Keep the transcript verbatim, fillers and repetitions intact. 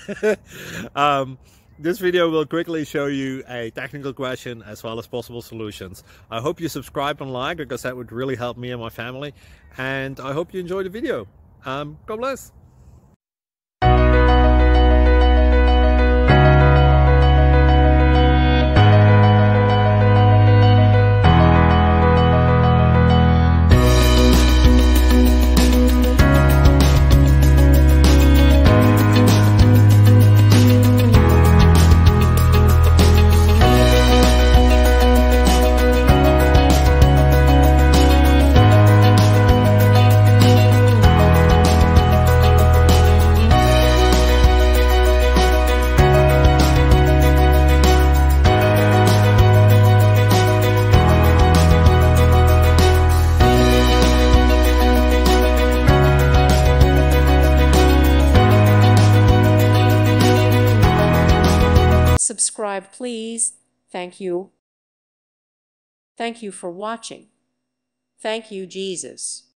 um, this video will quickly show you a technical question as well as possible solutions. I hope you subscribe and like, because that would really help me and my family. And I hope you enjoy the video. Um, God bless. Subscribe, please. Thank you. Thank you for watching. Thank you, Jesus.